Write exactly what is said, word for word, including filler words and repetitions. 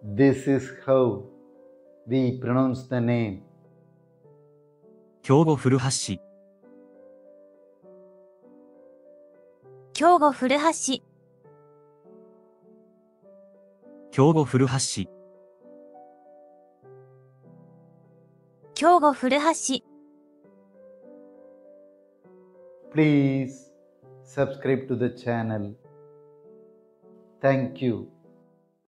This is how we pronounce the name. 兵庫古橋市、 兵庫古橋市、 兵庫古橋市、 兵庫古橋市。 Please subscribe to the channel. Thank you.